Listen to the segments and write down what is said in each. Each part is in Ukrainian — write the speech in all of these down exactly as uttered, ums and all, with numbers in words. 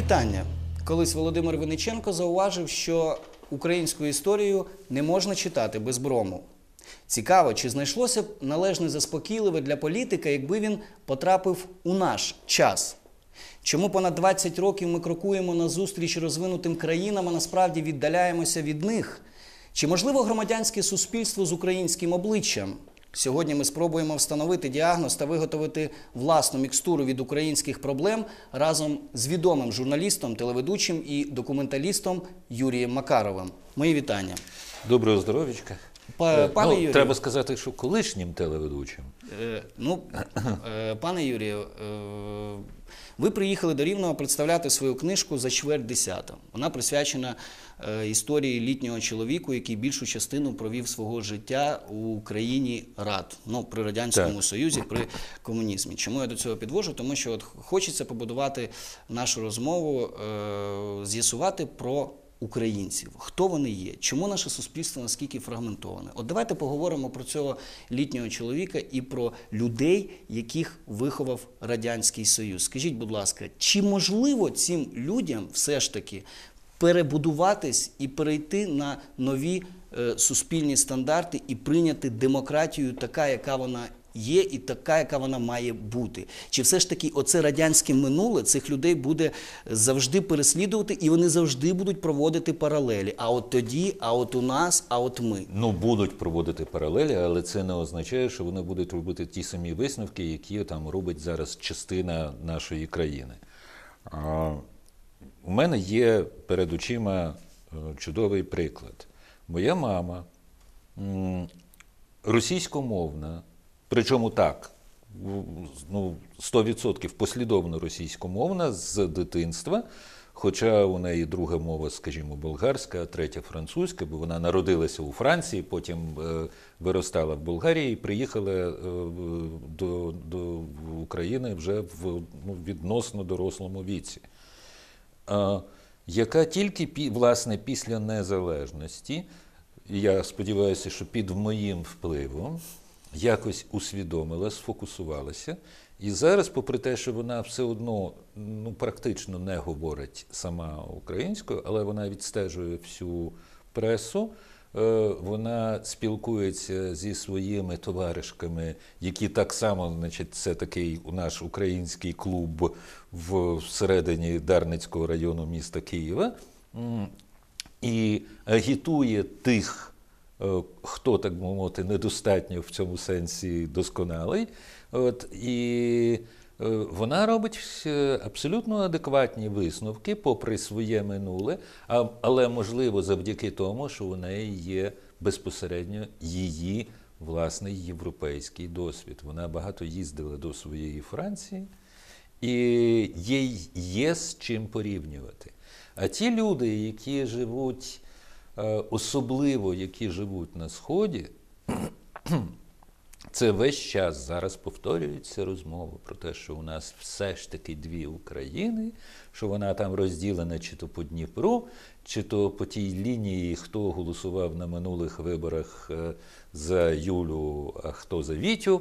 вітання. Колись Володимир Винниченко зауважив, що українську історію не можна читати без брому. Цікаво, чи знайшлося б належне заспокійливе для політика, якби він потрапив у наш час? Чому понад двадцять років ми крокуємо назустріч розвинутим країнам, а насправді віддаляємося від них? Чи можливо громадянське суспільство з українським обличчям? Сьогодні ми спробуємо встановити діагноз та виготовити власну мікстуру від українських проблем разом з відомим журналістом, телеведучим і документалістом Юрієм Макаровим. Мої вітання. Доброго здоров'ячка. Па, пане ну, Юрію, треба сказати, що колишнім телеведучим. Е, ну, е, пане Юрію, е, ви приїхали до Рівного представляти свою книжку «За чверть десята». Вона присвячена е, історії літнього чоловіку, який більшу частину провів свого життя у країні рад, ну, при Радянському так. Союзі, при комунізмі. Чому я до цього підвожу? Тому що от хочеться побудувати нашу розмову, е, з'ясувати про українців. Хто вони є? Чому наше суспільство наскільки фрагментоване? От давайте поговоримо про цього літнього чоловіка і про людей, яких виховав Радянський Союз. Скажіть, будь ласка, чи можливо цим людям все ж таки перебудуватись і перейти на нові е, суспільні стандарти і прийняти демократію така, яка вона є, і така, яка вона має бути? Чи все ж таки оце радянське минуле цих людей буде завжди переслідувати, і вони завжди будуть проводити паралелі? А от тоді, а от у нас, а от ми. Ну, будуть проводити паралелі, але це не означає, що вони будуть робити ті самі висновки, які там робить зараз частина нашої країни. А, у мене є перед очима чудовий приклад. Моя мама м, російськомовна, причому так, ну, сто відсотків послідовно російськомовна з дитинства, хоча у неї друга мова, скажімо, болгарська, а третя французька, бо вона народилася у Франції, потім е, виростала в Болгарії і приїхала е, до, до України вже в ну, відносно дорослому віці. Е, яка тільки, власне, після незалежності, я сподіваюся, що під моїм впливом, якось усвідомила, сфокусувалася. І зараз, попри те, що вона все одно ну, практично не говорить сама українською, але вона відстежує всю пресу, вона спілкується зі своїми товаришками, які так само, значить, це такий наш український клуб всередині Дарницького району міста Києва, і агітує тих, хто, так би мовити, недостатньо в цьому сенсі досконалий. От, і вона робить абсолютно адекватні висновки, попри своє минуле, а, але, можливо, завдяки тому, що у неї є безпосередньо її власний європейський досвід. Вона багато їздила до своєї Франції, і їй є з чим порівнювати. А ті люди, які живуть, особливо які живуть на Сході, це весь час зараз повторюється розмова про те, що у нас все ж таки дві України, що вона там розділена чи то по Дніпру, чи то по тій лінії, хто голосував на минулих виборах за Юлю, а хто за Вітю.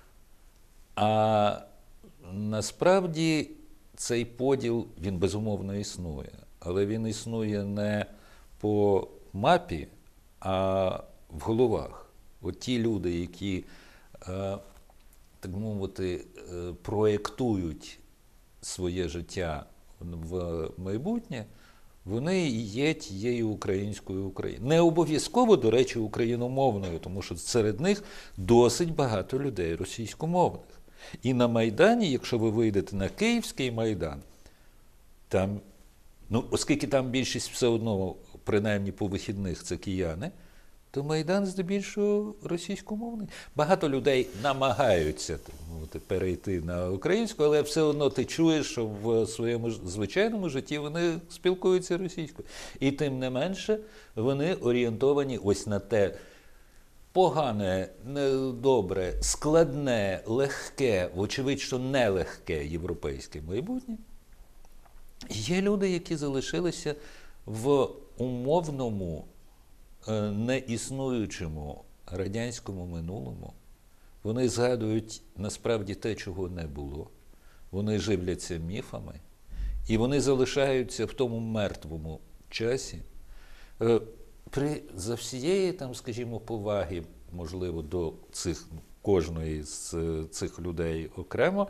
А насправді цей поділ, він безумовно існує, але він існує не по мапі, а в головах. От ті люди, які, так мовити, проєктують своє життя в майбутнє, вони є тією українською Україною. Не обов'язково, до речі, україномовною, тому що серед них досить багато людей російськомовних. І на Майдані, якщо ви вийдете на Київський Майдан, там, ну, оскільки там більшість все одно, принаймні по вихідних, це кияни, то Майдан здебільшого російськомовний. Багато людей намагаються так, перейти на українську, але все одно ти чуєш, що в своєму звичайному житті вони спілкуються російською. І тим не менше вони орієнтовані ось на те погане, недобре, складне, легке, вочевидь, що нелегке європейське майбутнє. Є люди, які залишилися в умовному, неіснуючому радянському минулому. Вони згадують насправді те, чого не було. Вони живляться міфами. і вони залишаються в тому мертвому часі, е, при, за всієї, там, скажімо, поваги, можливо, до цих, кожної з цих людей окремо,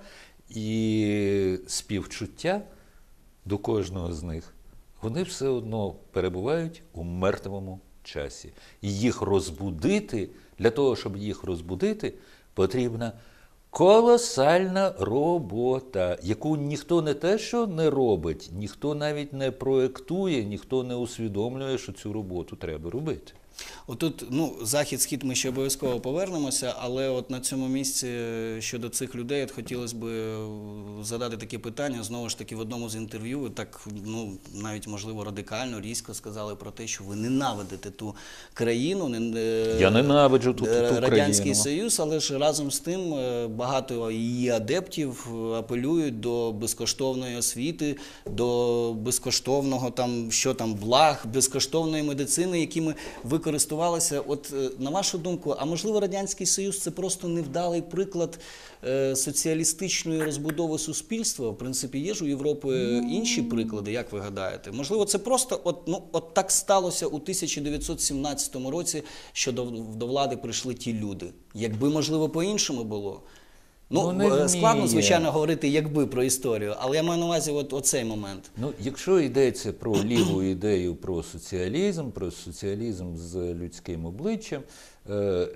і співчуття до кожного з них, вони все одно перебувають у мертвому часі. І їх розбудити, для того, щоб їх розбудити, потрібна колосальна робота, яку ніхто не те, що не робить, ніхто навіть не проєктує, ніхто не усвідомлює, що цю роботу треба робити. Отут, ну, захід-схід ми ще обов'язково повернемося, але от на цьому місці щодо цих людей от хотілося б задати таке питання. Знову ж таки, в одному з інтерв'ю ви так, ну, навіть, можливо, радикально, різко сказали про те, що ви ненавидите ту країну, не, Я ненавиджу ту, ту, ту Радянський країну. Союз, але ж разом з тим багато її адептів апелюють до безкоштовної освіти, до безкоштовного там, що там, благ, безкоштовної медицини, якими ви користувалися. От, на вашу думку, а можливо Радянський Союз – це просто невдалий приклад е, соціалістичної розбудови суспільства? В принципі, є ж у Європи інші приклади, як ви гадаєте? Можливо, це просто от, ну, от так сталося у тисяча дев'ятсот сімнадцятому році, що до, до влади прийшли ті люди. Якби, можливо, по-іншому було? Ну, Ну, складно, звичайно, говорити якби про історію, але я маю на увазі от, оцей момент. Ну, якщо йдеться про ліву ідею про соціалізм, про соціалізм з людським обличчям, е,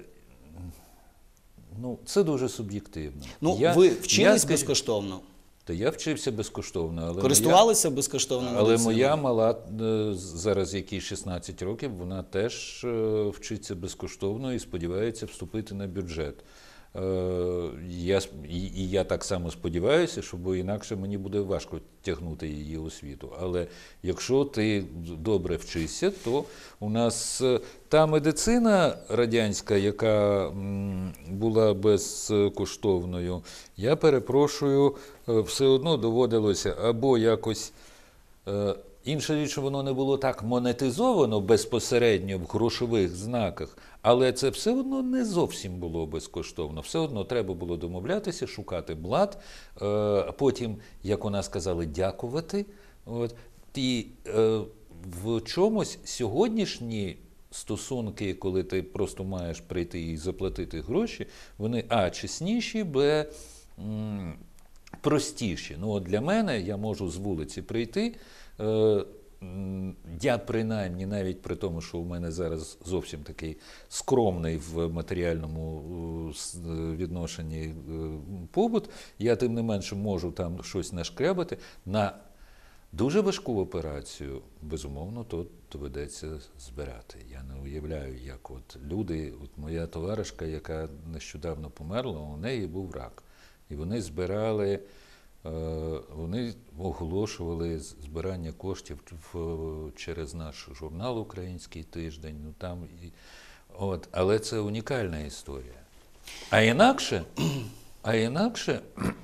ну, це дуже суб'єктивно. Ну, я, ви вчились я, безкоштовно? Та я вчився безкоштовно. Але Користувалися моя, безкоштовно але медициною? моя мала, е, зараз якій шістнадцять років, вона теж е, вчиться безкоштовно і сподівається вступити на бюджет. Я, і, і я так само сподіваюся, що бо інакше мені буде важко тягнути її освіту. Але якщо ти добре вчишся, то у нас та медицина радянська, яка м, була безкоштовною, я перепрошую, все одно доводилося або якось... Е, Інша річ, що воно не було так монетизовано безпосередньо в грошових знаках, але це все одно не зовсім було безкоштовно. Все одно треба було домовлятися, шукати блат, а потім, як у нас казали, дякувати. От. І е, в чомусь сьогоднішні стосунки, коли ти просто маєш прийти і заплатити гроші, вони а, чесніші, б, м, простіші. Ну, от для мене я можу з вулиці прийти. Я принаймні, навіть при тому, що у мене зараз зовсім такий скромний в матеріальному відношенні побут, я тим не менше можу там щось нашкрябати. На дуже важку операцію, безумовно, то доведеться збирати. Я не уявляю, як от люди, от моя товаришка, яка нещодавно померла, у неї був рак. І вони збирали... Вони оголошували збирання коштів в, через наш журнал «Український тиждень». Ну, там і, от, але це унікальна історія. А інакше, а інакше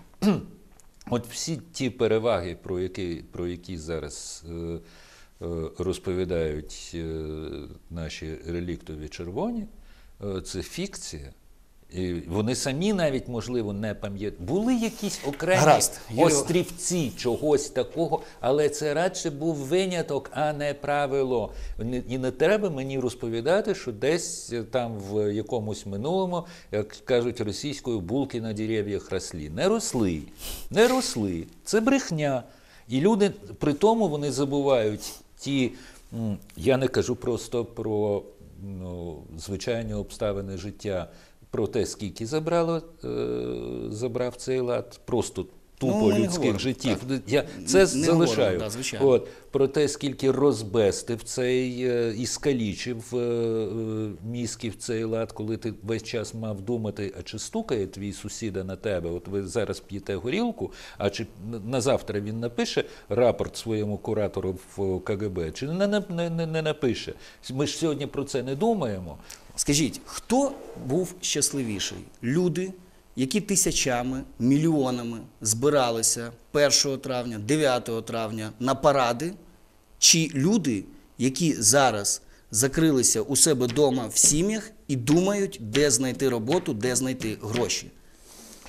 от всі ті переваги, про які, про які зараз е, е, розповідають е, наші реліктові червоні, е, це фікція. І вони самі навіть, можливо, не пам'ятають. Були якісь окремі Гаразд, острівці чогось такого, але це радше був виняток, а не правило. І не треба мені розповідати, що десь там в якомусь минулому, як кажуть російською, булки на дерев'ях росли. Не росли, не росли. Це брехня. І люди, при тому вони забувають ті, я не кажу просто про ну, звичайні обставини життя, про те, скільки забрало, е, забрав цей лад, просто тупо ну, людських життів. Так. Я це не залишаю. Говоримо, да, От, про те, скільки розбестив цей е, і скалічив е, е, мізків цей лад, коли ти весь час мав думати, а чи стукає твій сусіда на тебе, от ви зараз п'єте горілку, а чи на завтра він напише рапорт своєму куратору в ка ге бе, чи не, не, не, не напише. Ми ж сьогодні про це не думаємо. Скажіть, хто був щасливіший? Люди, які тисячами, мільйонами збиралися першого травня, дев'ятого травня на паради, чи люди, які зараз закрилися у себе вдома в сім'ях і думають, де знайти роботу, де знайти гроші?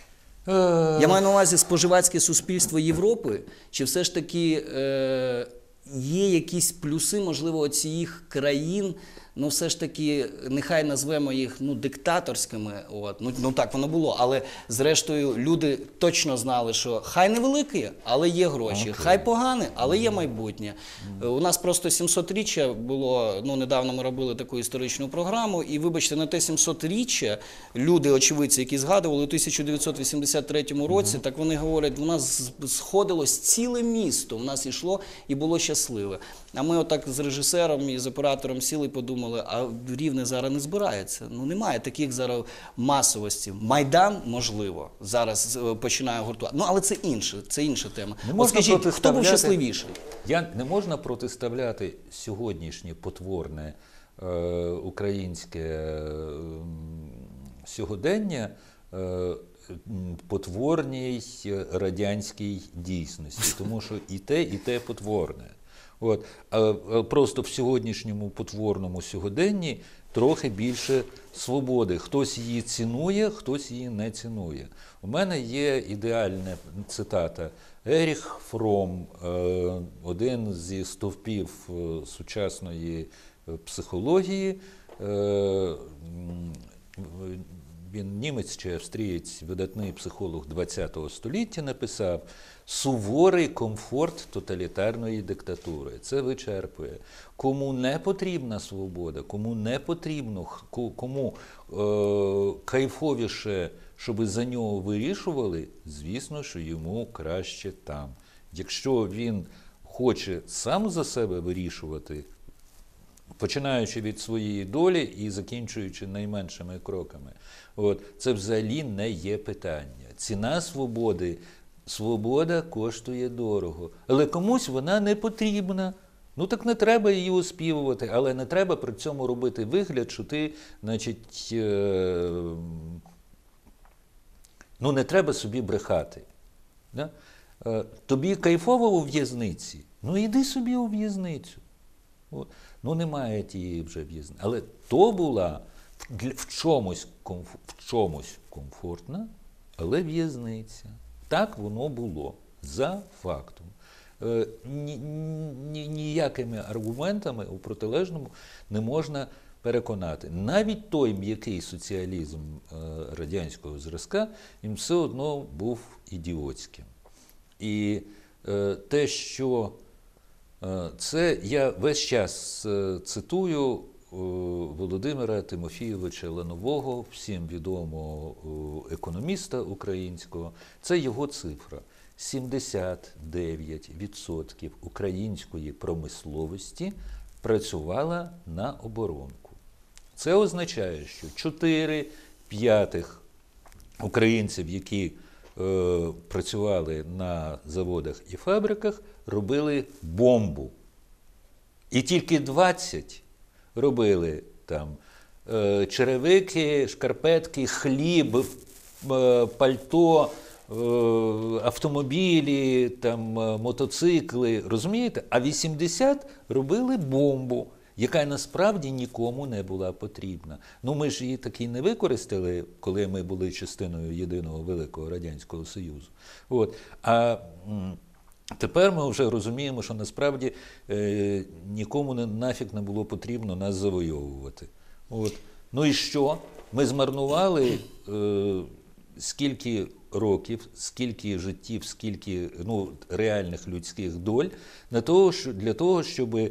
Я маю на увазі споживацьке суспільство Європи, чи все ж таки е, є якісь плюси, можливо, цих країн, ну все ж таки, нехай назвемо їх ну, диктаторськими, от, ну, ну так воно було, але зрештою люди точно знали, що хай невелике, але є гроші, okay. хай погане, але є майбутнє. Mm. У нас просто сімсотріччя було, ну недавно ми робили таку історичну програму, і вибачте, на те сімсотріччя люди, очевидці, які згадували у тисяча дев'ятсот вісімдесят третьому році, mm. так вони говорять, у нас сходилось ціле місто, у нас йшло і було щасливе. А ми отак з режисером і з оператором сіли і подумали, а Рівне зараз не збирається. Ну немає таких зараз масовості. Майдан, можливо, зараз починає гуртувати. Ну але це інше, це інша тема. От скажіть, хто був щасливіший? Я не можна протиставляти сьогоднішнє потворне е, українське е, сьогодення е, потворній радянській дійсності, тому що і те, і те потворне. От. А просто в сьогоднішньому потворному сьогоденні трохи більше свободи. Хтось її цінує, хтось її не цінує. У мене є ідеальна цитата. Еріх Фром, один зі стовпів сучасної психології, він німець чи австрієць, видатний психолог ХХ століття, написав «суворий комфорт тоталітарної диктатури». Це вичерпує. Кому не потрібна свобода, кому не потрібно, кому е, кайфовіше, щоб за нього вирішували, звісно, що йому краще там. Якщо він хоче сам за себе вирішувати, починаючи від своєї долі і закінчуючи найменшими кроками. От, це взагалі не є питання. Ціна свободи, свобода коштує дорого. Але комусь вона не потрібна. Ну так не треба її оспівувати, але не треба при цьому робити вигляд, що ти, значить, е... ну не треба собі брехати. Да? Е... Тобі кайфово у в'язниці? Ну іди собі у в'язницю. От. Ну, немає тієї вже в'язниці. Але то була в чомусь, комф... в чомусь комфортна, але в'язниця. Так воно було, за фактом. Е, ні, ні, ніякими аргументами у протилежному не можна переконати. Навіть той м'який соціалізм е, радянського зразка, він все одно був ідіотським. І е, те, що це я весь час цитую Володимира Тимофійовича Ланового, всім відомого економіста українського. Це його цифра. сімдесят дев'ять відсотків української промисловості працювала на оборонку. Це означає, що чотири п'ятих українців, які е, працювали на заводах і фабриках, робили бомбу. І тільки двадцять робили там е, черевики, шкарпетки, хліб, е, пальто, е, автомобілі, там, мотоцикли, розумієте? А вісімдесят робили бомбу, яка насправді нікому не була потрібна. Ну, ми ж її таки не використали, коли ми були частиною єдиного великого Радянського Союзу. От. А тепер ми вже розуміємо, що насправді е, нікому не, нафіг не було потрібно нас завойовувати. От. Ну і що? Ми змарнували е, скільки років, скільки життів, скільки ну, реальних людських доль для того, що, для того, щоб е,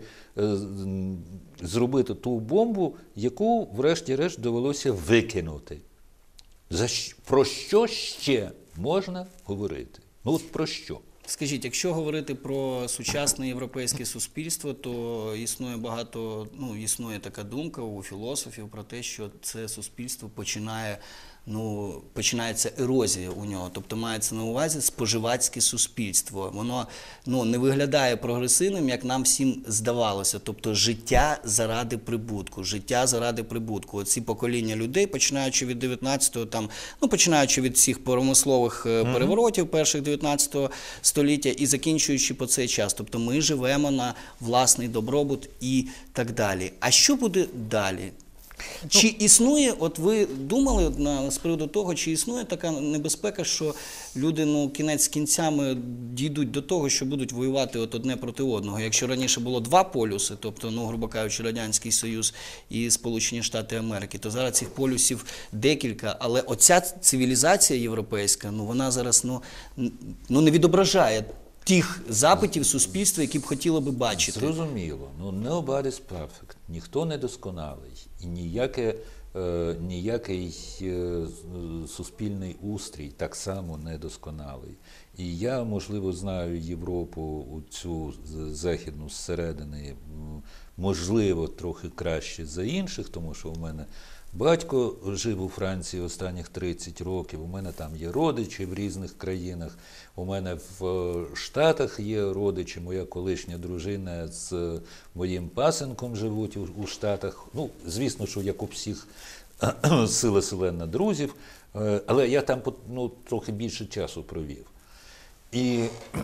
зробити ту бомбу, яку врешті-решт довелося викинути. За, про що ще можна говорити? Ну от про що? Скажіть, якщо говорити про сучасне європейське суспільство, то існує багато, ну, існує така думка у філософів про те, що це суспільство починає, ну, починається ерозія у нього. Тобто мається на увазі споживацьке суспільство. Воно, ну, не виглядає прогресивним, як нам всім здавалося. Тобто життя заради прибутку, життя заради прибутку. Оці покоління людей, починаючи від дев'ятнадцятого, там, ну, починаючи від всіх промислових mm-hmm. переворотів перших дев'ятнадцятого століття і закінчуючи по цей час. Тобто ми живемо на власний добробут і так далі. А що буде далі? Чи існує, от ви думали от на, з приводу того, чи існує така небезпека, що люди, ну, кінець з кінцями дійдуть до того, що будуть воювати от одне проти одного? Якщо раніше було два полюси, тобто, ну, грубо кажучи, Радянський Союз і Сполучені Штати Америки, то зараз цих полюсів декілька, але оця цивілізація європейська, ну, вона зараз, ну, н- ну не відображає тих запитів суспільства, які б хотіло би бачити. Зрозуміло. Ну, nobody's perfect. Ніхто не досконалий. І ніяке, е, ніякий е, суспільний устрій так само не досконалий. І я, можливо, знаю Європу, у цю західну зсередини, м, можливо, трохи краще за інших, тому що у мене батько жив у Франції останніх тридцять років, у мене там є родичі в різних країнах, у мене в е, Штатах є родичі, моя колишня дружина з е, моїм пасенком живуть у, у Штатах. Ну, звісно, що як у всіх сила селена друзів, е, але я там ну, трохи більше часу провів. І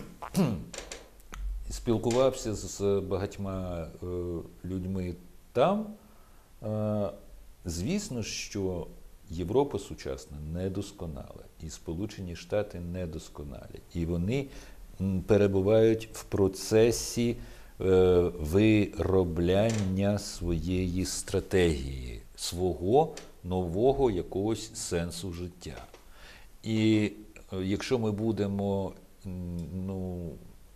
спілкувався з багатьма е, людьми там. Е, Звісно, що Європа сучасна недосконала, і Сполучені Штати недосконалі. І вони м, перебувають в процесі е, виробляння своєї стратегії, свого нового якогось сенсу життя. І е, якщо ми будемо, м, ну,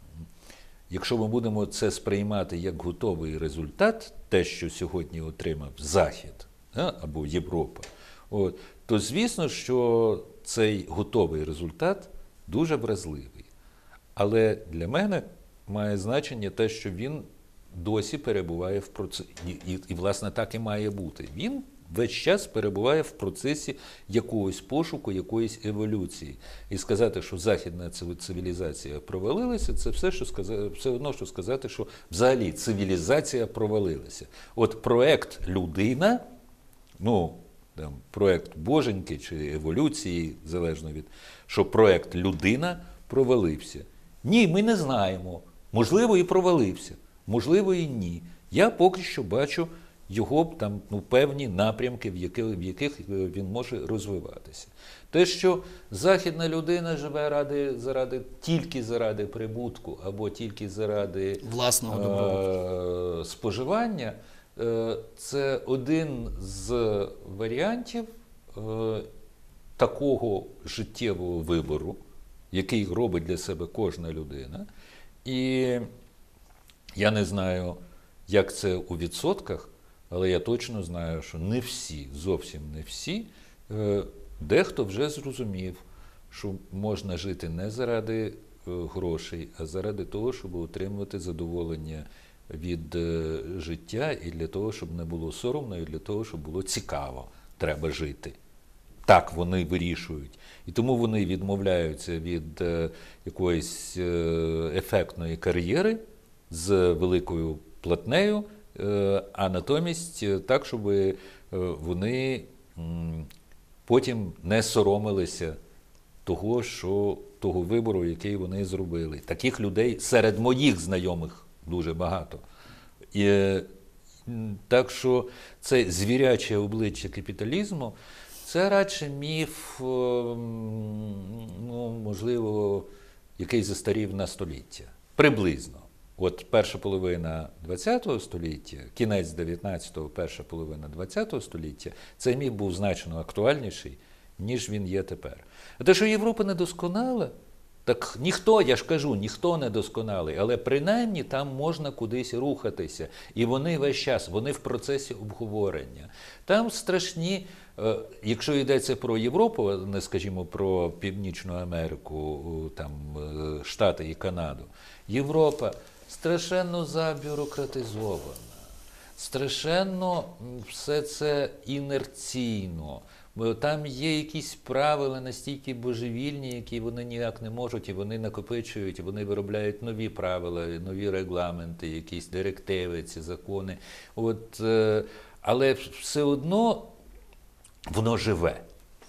якщо ми будемо це сприймати як готовий результат, те, що сьогодні отримав Захід, або Європа, от, то звісно, що цей готовий результат дуже вразливий. Але для мене має значення те, що він досі перебуває в процесі, і, і, і власне так і має бути. Він весь час перебуває в процесі якогось пошуку, якоїсь еволюції. І сказати, що західна цивілізація провалилася, це все, що сказати, все одно, що сказати, що взагалі цивілізація провалилася. От проект «Людина», ну, там, проект Боженьки чи еволюції, залежно від, що проект «Людина» провалився. Ні, ми не знаємо. Можливо, і провалився. Можливо, і ні. Я поки що бачу його там, ну, певні напрямки, в яких, в яких він може розвиватися. Те, що західна людина живе ради, заради, тільки заради прибутку або тільки заради власного добробуту. е- споживання, е- це один з варіантів е- такого життєвого вибору, який робить для себе кожна людина. І я не знаю, як це у відсотках, але я точно знаю, що не всі, зовсім не всі, дехто вже зрозумів, що можна жити не заради грошей, а заради того, щоб отримувати задоволення від життя і для того, щоб не було соромно, і для того, щоб було цікаво. Треба жити. Так вони вирішують. І тому вони відмовляються від якоїсь ефектної кар'єри з великою платнею, а натомість так, щоб вони потім не соромилися того, що, того вибору, який вони зробили. Таких людей серед моїх знайомих дуже багато. І, так що це звіряче обличчя капіталізму, це радше міф, ну, можливо, який застарів на століття. Приблизно. От перша половина ХХ століття, кінець дев'ятнадцятого, перша половина ХХ століття, цей міф був значно актуальніший, ніж він є тепер. А те, що Європа не досконала, так ніхто, я ж кажу, ніхто не досконалий, але принаймні там можна кудись рухатися. І вони весь час, вони в процесі обговорення. Там страшні, якщо йдеться про Європу, не скажімо про Північну Америку, там Штати і Канаду, Європа страшенно забюрократизована, страшенно все це інерційно. Бо там є якісь правила настільки божевільні, які вони ніяк не можуть, і вони накопичують, і вони виробляють нові правила, нові регламенти, якісь директиви, ці закони. От, але все одно воно живе.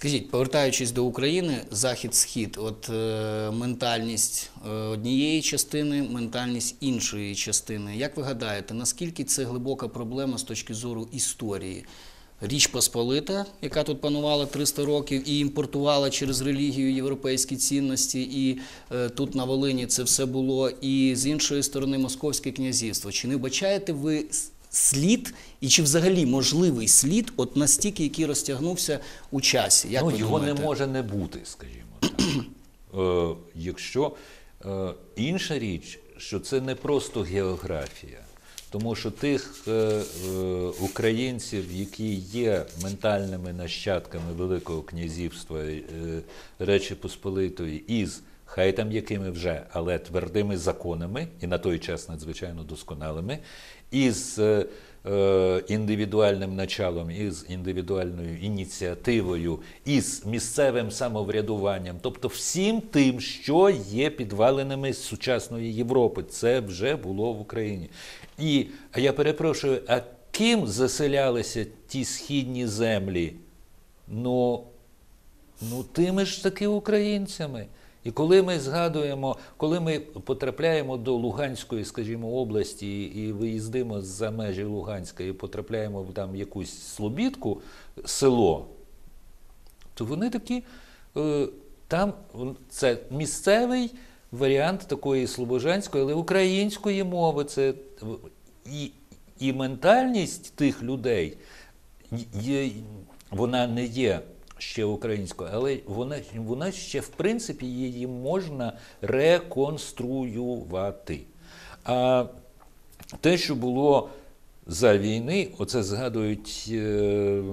Скажіть, повертаючись до України, Захід-Схід, от е, ментальність е, однієї частини, ментальність іншої частини. Як ви гадаєте, наскільки це глибока проблема з точки зору історії? Річ Посполита, яка тут панувала триста років і імпортувала через релігію європейські цінності, і е, тут на Волині це все було, і з іншої сторони Московське князівство. Чи не вбачаєте ви слід, і чи взагалі можливий слід, от настільки, який розтягнувся у часі? Як ну, ви його думаєте? не може не бути, скажімо так. е, якщо е, інша річ, що це не просто географія, тому що тих е, е, українців, які є ментальними нащадками Великого князівства е, Речі Посполитої із, хай там якими вже, але твердими законами, і на той час надзвичайно досконалими, із е, е, індивідуальним началом, із індивідуальною ініціативою, із місцевим самоврядуванням, тобто всім тим, що є підвалинами сучасної Європи. Це вже було в Україні. І, а я перепрошую, а ким заселялися ті східні землі? Ну, ну тими ж таки українцями. І коли ми згадуємо, коли ми потрапляємо до Луганської, скажімо, області і виїздимо за межі Луганська і потрапляємо в там якусь Слобідку, село, то вони такі, там це місцевий варіант такої слобожанської, але української мови. Це і, і ментальність тих людей, є, вона не є ще українською, але вона, вона ще, в принципі, її можна реконструювати. А те, що було за війни, оце згадують е,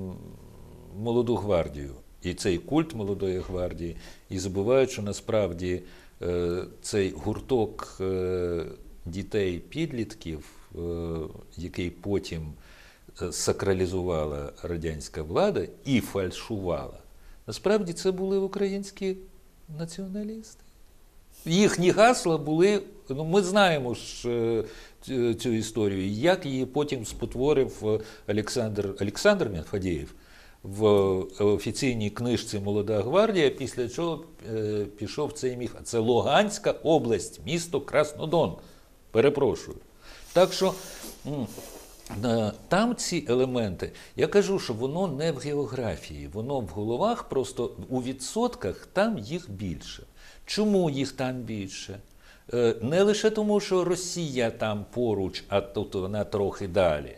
молоду гвардію. І цей культ молодої гвардії. І забувають, що насправді е, цей гурток е, дітей-підлітків, е, який потім сакралізувала радянська влада і фальшувала, насправді це були українські націоналісти. Їхні гасла були, ну ми знаємо ж цю історію, як її потім спотворив Олександр, Олександр Фадєєв в офіційній книжці «Молода гвардія», після чого е, пішов цей міф. Це Луганська область, місто Краснодон. Перепрошую. Так що там ці елементи, я кажу, що воно не в географії, воно в головах, просто у відсотках там їх більше. Чому їх там більше? Не лише тому, що Росія там поруч, а тут вона трохи далі,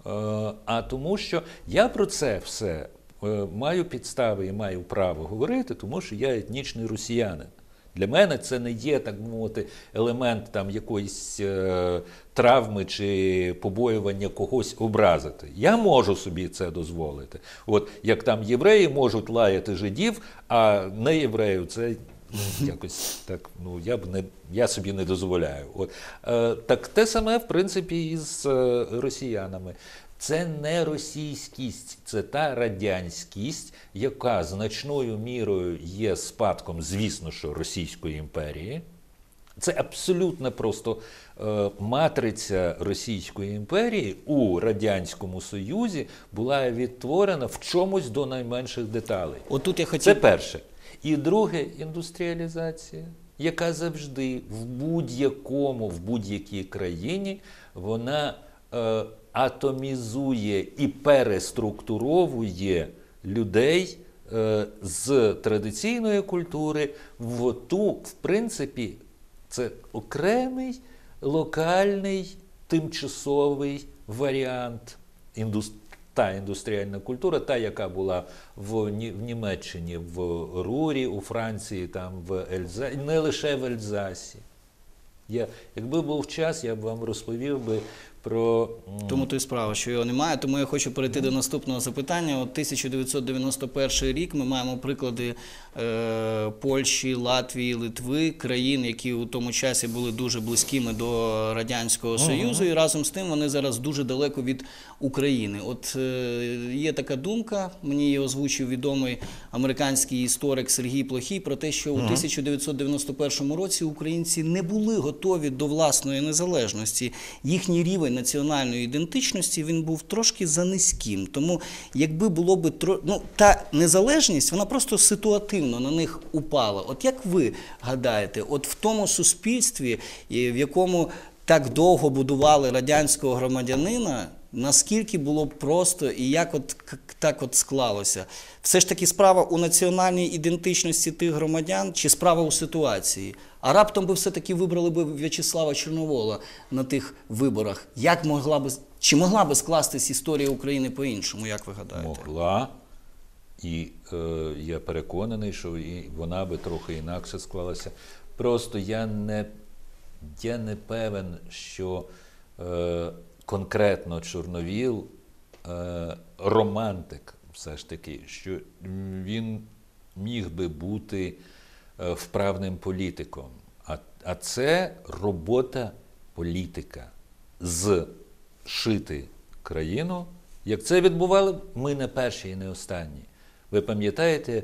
а тому, що я про це все маю підстави і маю право говорити, тому що я етнічний росіянин. Для мене це не є, так мовити, елемент там якоїсь е, травми чи побоювання когось образити. Я можу собі це дозволити. От як там євреї можуть лаяти жидів, а не єврею це ну, якось так, ну я б не я собі не дозволяю. От е, так те саме, в принципі, і з е, росіянами. Це не російськість, це та радянськість, яка значною мірою є спадком, звісно, що Російської імперії. Це абсолютно просто е, матриця Російської імперії у Радянському Союзі була відтворена в чомусь до найменших деталей. Отут я хотів... Це перше. І друге – індустріалізація, яка завжди в будь-якому, в будь-якій країні, вона е, атомізує і переструктуровує людей е, з традиційної культури в ту, в принципі, це окремий, локальний, тимчасовий варіант індустрії. Та індустріальна культура, та, яка була в, Ні, в Німеччині, в Рурі, у Франції, там, в Ельзасі, не лише в Ельзасі. Я, якби був час, я б вам розповів би про... Тому то і справа, що його немає, тому я хочу перейти mm. до наступного запитання. От тисяча дев'ятсот дев'яносто перший рік, ми маємо приклади е, Польщі, Латвії, Литви, країн, які у тому часі були дуже близькими до Радянського Союзу, mm -hmm. і разом з тим вони зараз дуже далеко від України. От е, є така думка, мені її озвучив відомий американський історик Сергій Плохій, про те, що mm -hmm. у тисяча дев'ятсот дев'яносто першому році українці не були готові до власної незалежності. Їхній рівень самої національної ідентичності він був трошки занизьким. Тому якби було би тро... ну, та незалежність, вона просто ситуативно на них упала. От як ви гадаєте, от в тому суспільстві, в якому так довго будували радянського громадянина, наскільки було б просто і як от так от склалося? Все ж таки справа у національній ідентичності тих громадян чи справа у ситуації? А раптом би все-таки вибрали би В'ячеслава Чорновола на тих виборах. Як могла би, чи могла би скластись історія України по-іншому, як ви гадаєте? Могла. І е, я переконаний, що і вона би трохи інакше склалася. Просто я не, я не певен, що е, конкретно Чорновіл е, романтик все ж таки, що він міг би бути е, вправним політиком. А, а це робота політика. Зшити країну. Як це відбували, ми не перші і не останні. Ви пам'ятаєте,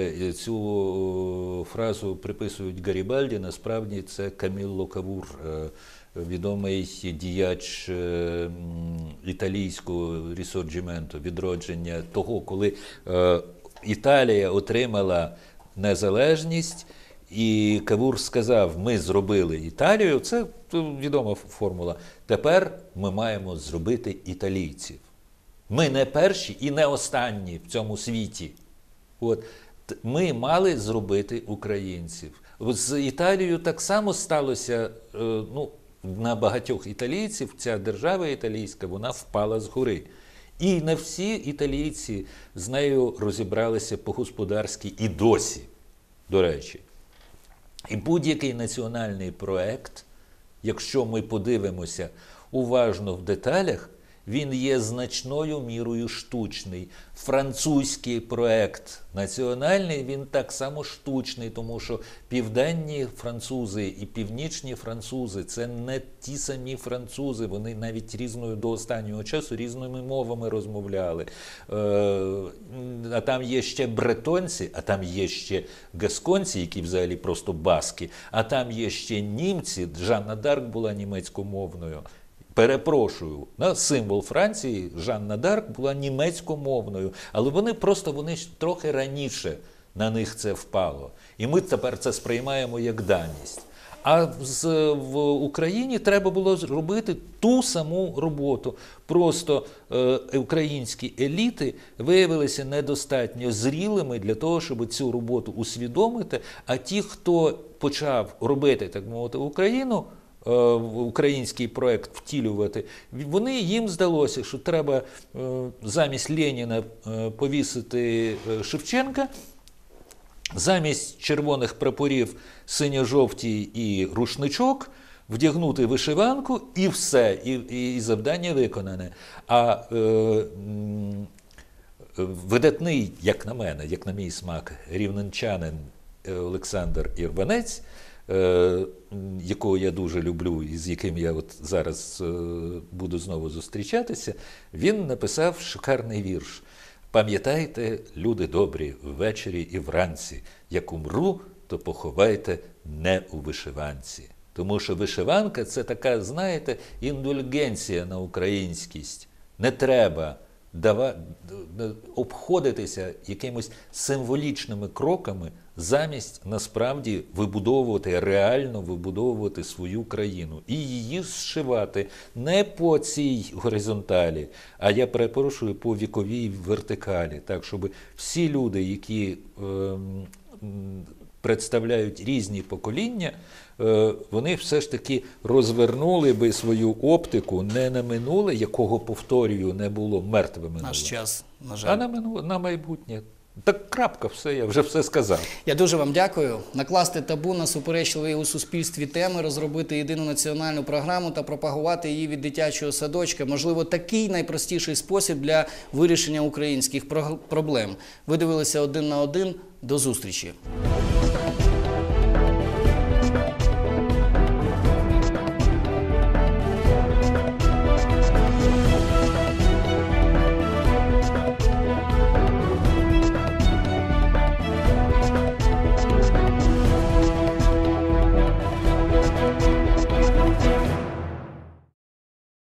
цю фразу приписують Гарібальді, насправді це Камілло Кавур, відомий діяч італійського рісорджіменту, відродження того, коли Італія отримала незалежність, і Кавур сказав, ми зробили Італію, це відома формула, тепер ми маємо зробити італійців. Ми не перші і не останні в цьому світі. От. Ми мали зробити українців. З Італією так само сталося, ну, на багатьох італійців ця держава італійська, вона впала згори. І не всі італійці з нею розібралися по-господарськи і досі, до речі. І будь-який національний проект, якщо ми подивимося уважно в деталях, він є значною мірою штучний. Французький проект національний, він так само штучний, тому що південні французи і північні французи – це не ті самі французи, вони навіть різною до останнього часу різними мовами розмовляли. А там є ще бретонці, а там є ще гасконці, які взагалі просто баски, а там є ще німці, Жанна Дарк була німецькомовною. Перепрошую, символ Франції, Жанна Дарк, була німецькомовною, але вони просто, вони ж трохи раніше на них це впало. І ми тепер це сприймаємо як даність. А з, в Україні треба було зробити ту саму роботу. Просто е, українські еліти виявилися недостатньо зрілими для того, щоб цю роботу усвідомити, а ті, хто почав робити, так мовити, Україну, в український проект втілювати, вони, їм здалося, що треба замість Леніна повісити Шевченка, замість червоних прапорів синьо-жовтій і рушничок, вдягнути вишиванку і все, і, і завдання виконане. А е, видатний, як на мене, як на мій смак, рівненчанин Олександр Ірванець, якого я дуже люблю і з яким я от зараз буду знову зустрічатися, він написав шикарний вірш. «Пам'ятайте, люди добрі, ввечері і вранці, як умру, то поховайте не у вишиванці». Тому що вишиванка – це така, знаєте, індульгенція на українськість. Не треба дава... обходитися якимось символічними кроками, замість насправді вибудовувати, реально вибудовувати свою країну. І її зшивати не по цій горизонталі, а я перепрошую, по віковій вертикалі. Так, щоб всі люди, які е, представляють різні покоління, е, вони все ж таки розвернули би свою оптику не на минуле, якого, повторюю, не було мертве минуле. Наш час, на жаль. А на минуле, на майбутнє. Так крапка, все, я вже все сказав. Я дуже вам дякую. Накласти табу на суперечливі у суспільстві теми, розробити єдину національну програму та пропагувати її від дитячого садочка. Можливо, такий найпростіший спосіб для вирішення українських проблем. Ви дивилися «Один на один». До зустрічі.